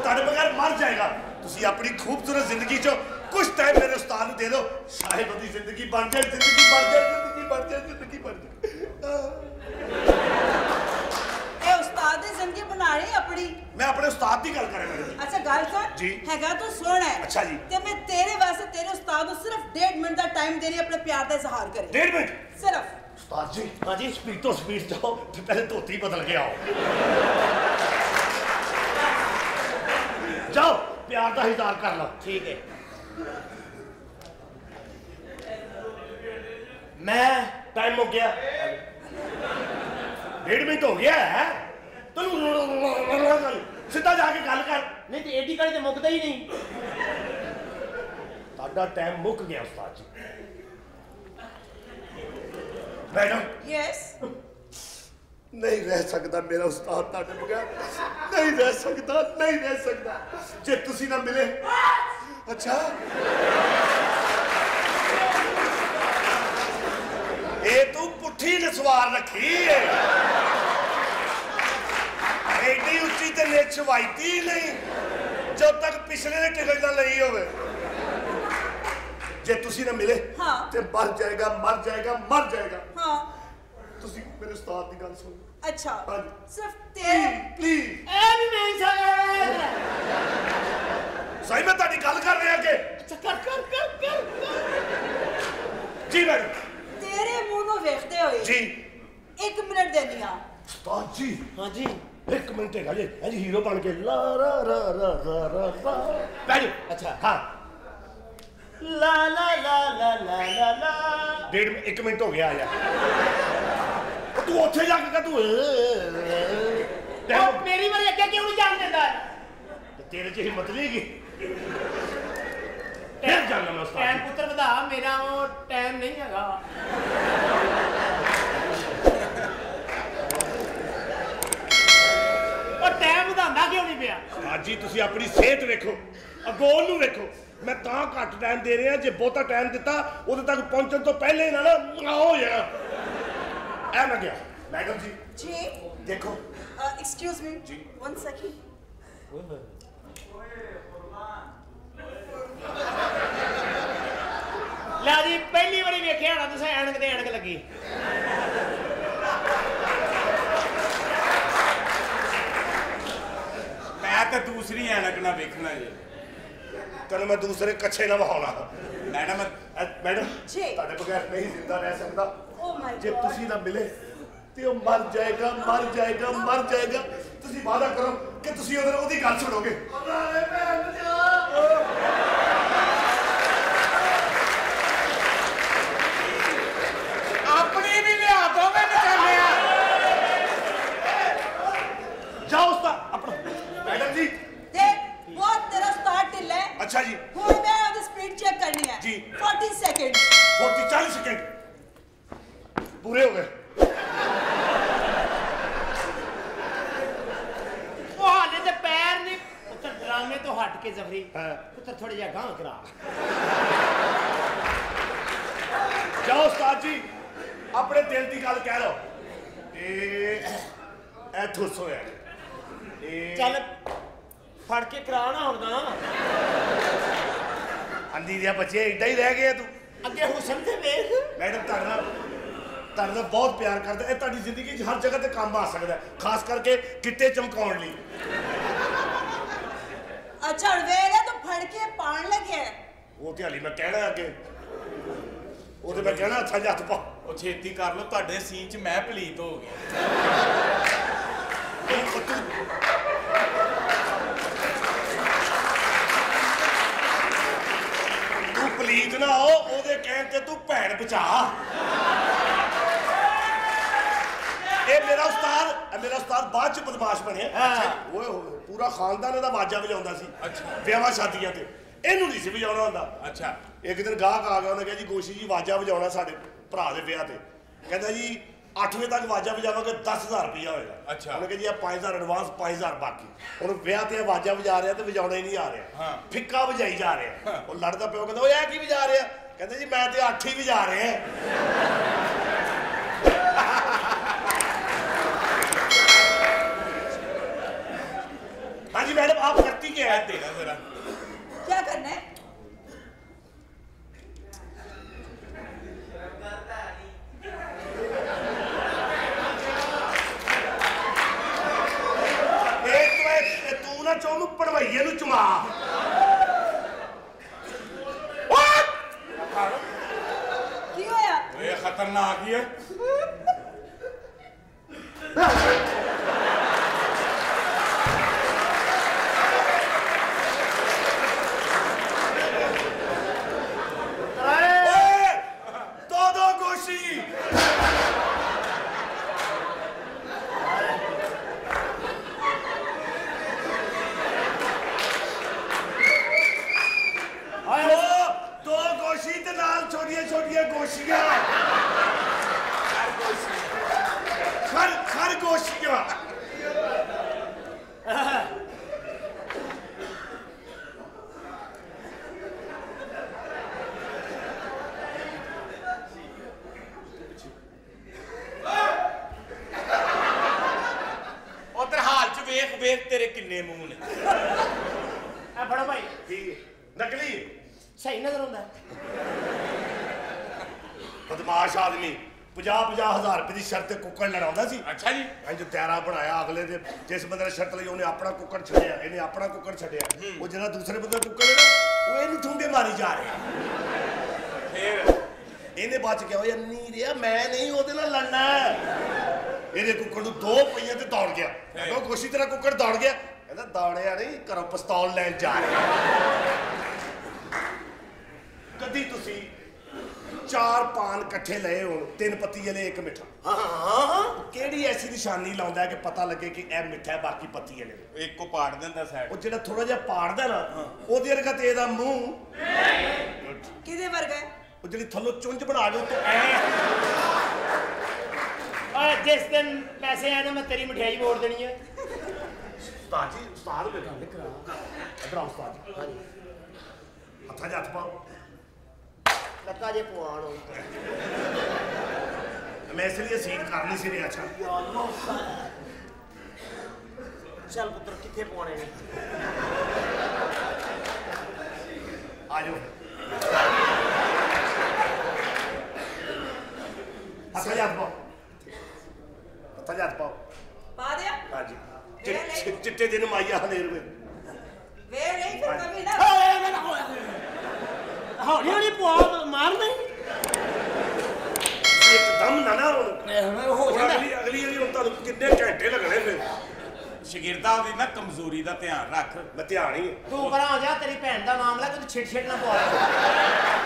ਤੁਹਾਡੇ ਬਗੈਰ ਮਰ ਜਾਏਗਾ। ਤੁਸੀਂ ਆਪਣੀ ਖੂਬਸੂਰਤ ਜ਼ਿੰਦਗੀ ਚੋਂ ਕੁਝ ਟਾਈਮ ਮੇਰੇ ਉਸਤਾਦ ਨੂੰ ਦੇ ਦਿਓ, ਸ਼ਾਇਦ ਉਹਦੀ ਜ਼ਿੰਦਗੀ ਬਣ ਜਾਏ, ਜ਼ਿੰਦਗੀ ਬਣ ਜਾਏ, ਜ਼ਿੰਦਗੀ ਬਣ ਜਾਏ, ਜ਼ਿੰਦਗੀ ਬਣ ਜਾਏ। ਇਹ ਉਸਤਾਦ ਦੀ ਜ਼ਿੰਦਗੀ ਬਣਾ ਰਹੀ ਆਪਣੀ। ਮੈਂ ਆਪਣੇ ਉਸਤਾਦ ਦੀ ਗੱਲ ਕਰ ਰਿਹਾ ਮੈਡਮ। ਅੱਛਾ ਗੱਲ ਸੁਣ ਜੀ। ਹੈਗਾ ਤੂੰ ਸੁਣ ਹੈ। ਅੱਛਾ ਜੀ। ਤੇ ਮੈਂ ਤੇਰੇ ਵਾਸਤੇ ਤੇਰੇ ਉਸਤਾਦ ਨੂੰ ਸਿਰਫ 1.5 ਮਿੰਟ ਦਾ ਟਾਈਮ ਦੇ ਰਹੀ ਆਪਣੇ ਪਿਆਰ ਦਾ ਇਜ਼ਹਾਰ ਕਰੇ। 1.5 ਮਿੰਟ ਸਿਰਫ। ਉਸਤਾਦ ਜੀ ਹਾਂਜੀ ਸਪੀਡ ਤੋਂ ਸਪੀਡ ਜਾਓ ਤੇ ਪਹਿਲੇ ਧੋਤੀ ਬਦਲ ਕੇ ਆਓ। ਜਾਓ ਪਿਆਰ ਦਾ ਇਜ਼ਹਾਰ ਕਰ ਲਓ। ठीक है। मैं टाइम हो गया 1.5 मिनट हो गया है तू सीधा जाके गल कर। नहीं तो एडी कड़ी तो मुकदा ही नहीं। ताड़ा टाइम मुक गया उस्ताद जी। मैडम यस नहीं रह सकता मेरा उस्ताद ताड़े बगैर, नहीं रह सकता, नहीं रह सकता जे तुसी ना मिले। अच्छा ये तू पुठी नसवार रखी है, एडी उच्ची ते निच वाईती नहीं जो तक पिछले ने टिकट ना लई होवे। जे तुसी ना मिले हाँ। ते मर जाएगा, मर जाएगा, मर जाएगा। हाँ तुसी मेरे उस्ताद की गल सुनो। अच्छा हाँ। सिर्फ तेरे प्लीज ए भी नहीं सर। सही मैं ताड़ी गल कर रहा कि अच्छा कर कर कर कर जी मैडम तेरे मुंह ਨੂੰ ਵੇਖਦੇ ਹੋਏ जी 1 ਮਿੰਟ ਦੇਣੀ ਆ। उस्ताद जी हाँ जी 1 मिनट है जी जी हीरो बन के ला रा रा रा रा रा रा बैठो। अच्छा हाँ ला ला ला ला ला ला ला 1 मिनट हो गया यार। तू उठे जाके का तू और मेरी बारी अगे क्यों नहीं जान देता तेरे च हिम्मत नहीं की फिर जाना मैं उस्ताद टाइम जी। पुत्र बता मेरा वो टाइम नहीं हैगा। और टाइम ਵਧਾਉਂਦਾ क्यों नहीं ਪਿਆ। उस्ताद जी तुसी अपनी सेहत देखो, अगोल नूं देखो। मैं तां घट टाइम दे रहा जे बहुता टाइम दिता उदे तक पहुंचण तो पहले ही ना हो जाना। ऐ मैं गया मैडम जी जी देखो एक्सक्यूज मी जी। 1 सेकंड। ला जी पहली बारी वेखिया ना तुसें ऐनक ते ऐनक लगी। मैं तो दूसरी ऐनक ना वेखना जी। तेन मैं दूसरे कच्छे ना बहाना। Madam madam ji. ताड़े बगैर नहीं जिंदा रह सकता। ओ माय जे गॉड तुसी ना मिले ते वो मर जाएगा, मर जाएगा, मर जाएगा। तुसी वादा करो कि तुसी ओदी गल सुनोगे। अपनी भी लिया दो मैं बचाने जाओ उस्ताद अपना मैडम जी। देख बहुत तेरा उस्ताद ढिल्ला है। अच्छा जी ਹੁਣ ਮੈਂ ਉਹਦੀ ਸਪੀਡ ਚੈੱਕ ਕਰਨੀ ਹੈ। जी। 40 सेकंड 40 सेकंड पूरे हो गए। वो हाले ते पैर नहीं पुत्र ड्रामे तो हट के जफरी हाँ। पुत्र थोड़े जा गांव करा। जाओ उस्ताद जी अपने दिल की गल कह लो। ए ठुस होया चल फड़ के कराना हुणगा। अंधी दिया बच्चे इदा ही रह गए तू। अगे हुसन ते वेख मैडम ताड़ा बहुत प्यार करता है। ताड़ी जिंदगी हर जगह ते काम आ सकता है, खास करके किट्टे चमकाउण लई। अच्छा वेले तो फड़ के पान लगे वो ते हाली मैं कहना अगे ਉਹਦੇ ਮੈਂ ਕਹਿਣਾ ਅੱਛਾ ਜੀ ਹੱਥ ਪਾ। ਉਹ ਛੇਤੀ ਕਰ ਲੋ ਤੁਹਾਡੇ ਸੀਨ ਚ ਮੈਂ ਪਲੀਤ ਹੋ ਗਿਆ। ਤੂੰ ਪਲੀਤ ਨਾ ਹੋ ਉਹਦੇ ਕਹਿਣ ਤੇ ਤੂੰ ਭੈਣ ਬਚਾ। ਇਹ ਮੇਰਾ ਉਸਤਾਦ ਬਾਅਦ ਚ ਬਦਮਾਸ਼ ਬਣਿਆ। ਓਏ ਹੋਏ ਪੂਰਾ ਖਾਨਦਾਨ ਇਹਦਾ ਵਾਜਾ ਵਜਾਉਂਦਾ ਸੀ। ਅੱਛਾ ਵਿਆਹਾਂ ਸ਼ਾਦੀਆਂ ਤੇ ਇਹਨੂੰ ਨਹੀਂ ਸੀ ਵਜਾਉਣਾ ਹੁੰਦਾ। ਅੱਛਾ ਇੱਕ ਦਿਨ ਗਾਹਕ ਆ ਗਿਆ, ਉਹਨੇ ਕਿਹਾ ਜੀ ਗੋਸ਼ੀ ਜੀ ਵਾਜਾ ਵਜਾਉਣਾ ਸਾਡੇ ਭਰਾ ਦੇ ਵਿਆਹ ਤੇ। ਕਹਿੰਦਾ ਜੀ 8 ਵਜੇ ਤੱਕ ਵਾਜਾ ਵਜਾਵਾਂਗੇ 10,000 ਰੁਪਇਆ ਹੋਏਗਾ। ਅੱਛਾ ਉਹਨੇ ਕਿਹਾ ਜੀ 5,000 ਐਡਵਾਂਸ 5,000 ਬਾਕੀ। ਹੁਣ ਵਿਆਹ ਤੇ ਵਾਜਾ ਵਜਾ ਰਿਹਾ ਤੇ ਵਜਾਉਣਾ ਹੀ ਨਹੀਂ ਆ ਰਿਹਾ। ਹਾਂ। ਫਿੱਕਾ ਵਜਾਈ ਜਾ ਰਿਹਾ। ਉਹ ਲੜਦਾ ਪਿਓ ਕਹਿੰਦਾ ਓਏ ਇਹ ਕੀ ਵਜਾ ਰਿਹਾ? ਕਹਿੰਦਾ ਜੀ ਮੈਂ ਤੇ 8 ਹੀ ਵਜਾ ਰਿਹਾ। हाँ जी मैडम आप करती क्या है? देना जरा। क्या करना है? तू ना चाहू पढ़वाइए नू चुमा की होया? ये खतरनाक ही है। दो गोशी दो गोशी ते नाल छोटिया छोटिया गोशियां खर गोशियां उधर हाल च वेख वेख तेरे किन्ने मुंह ने। फड़ो भाई नकली सही नजर आंदा बदमाश आदमी 50,000 रुपए की शर्त कुक्कड़ लड़ाਉਂਦਾ ਸੀ। अच्छा जी। जो त्यारा बनाया अगले दे जिस बंदे ने शर्त ਲਈ ਉਹਨੇ ਆਪਣਾ ਕੁੱਕੜ ਛੱਡਿਆ ਇਹਨੇ ਆਪਣਾ ਕੁੱਕੜ ਛੱਡਿਆ ਉਹ ਜਿਹੜਾ ਦੂਸਰੇ ਬੰਦੇ ਦਾ ਕੁੱਕੜ ਹੈ ਨਾ ਉਹ ਇਹਨੂੰ ਠੁੰਡੇ ਮਾਰੀ ਜਾ ਰਿਹਾ फिर ਇਹਨੇ ਬਚ ਗਿਆ ਉਹ ਨਹੀਂ ਰਿਹਾ ਮੈਂ ਨਹੀਂ ਉਹਦੇ ਨਾਲ ਲੜਨਾ ਇਹਦੇ ਕੁੱਕੜ ਨੂੰ 2 ਪਈਆਂ ਤੇ ਦੌੜ ਗਿਆ ਮੈਂ ਕਿਹਾ ਕੋਸ਼ੀ ਤੇਰਾ ਕੁੱਕੜ ਦੌੜ ਗਿਆ ਕਹਿੰਦਾ ਦੌੜਿਆ ਨਹੀਂ ਘਰੋਂ ਪਿਸਤੌਲ ਲੈਣ ਜਾ ਰਿਹਾ ਕਦੀ ਤੁਸੀਂ 4 ਪਾਨ ਇਕੱਠੇ ਲਏ ਹੋਣ 3 ਪੱਤੀ ਵਾਲੇ 1 ਮਿੱਠਾ ਹਾਂ ਕਿਹੜੀ ਐਸੀ ਨਿਸ਼ਾਨੀ ਲਾਉਂਦਾ ਕਿ ਪਤਾ ਲੱਗੇ ਕਿ ਇਹ ਮਿੱਠਾ ਹੈ ਬਾਕੀ ਪੱਤੀ ਵਾਲੇ एक को पाड़ देंदा साइड। ਉਹ ਜਿਹੜਾ ਥੋੜਾ ਜਿਹਾ ਪਾੜਦਾ ਨਾ ਉਹਦੇ ਵਰਗਾ ਤੇ ਇਹਦਾ ਮੂੰਹ किदे वर्गा है? ਉਹ ਜਿਹੜੀ ਥੱਲੋਂ ਚੁੰਝ ਬਣਾ ਲਓ ਤੇ ਐ जिस दिन पैसे आए ना मैं तेरी मिठाई मोड़ देनी है। ਉਸਤਾਦ ਜੀ ਉਸਤਾਦ ਬੇਟਾ ਇਧਰ ਆਓ ਉਸਤਾਦ ਜੀ ਹੱਥਾਂ 'ਚ ਹੱਥ ਪਾਓ लगा जे पुआन हो मैं इसलिए सीट कर नहीं सी रहा अच्छा चल पुत्र किथे पुआने ने आ जाओ हत्था जात पाओ हत्था जात पाओ पा दिया? हाँ जी चिट्टे दिन माइया हनेर में वे नहीं फिर कभी ना हौली हौली पुआ मार नहीं एकदम ना ना हो जाता अगली अगली हम तो कितने घंटे लगने फिर शगिरदा दी ना कमजोरी दा ध्यान रख। मैं ध्यान ही तू परा हो जा तेरी भैन दा मामला कि तू छिट छिट ना पुआ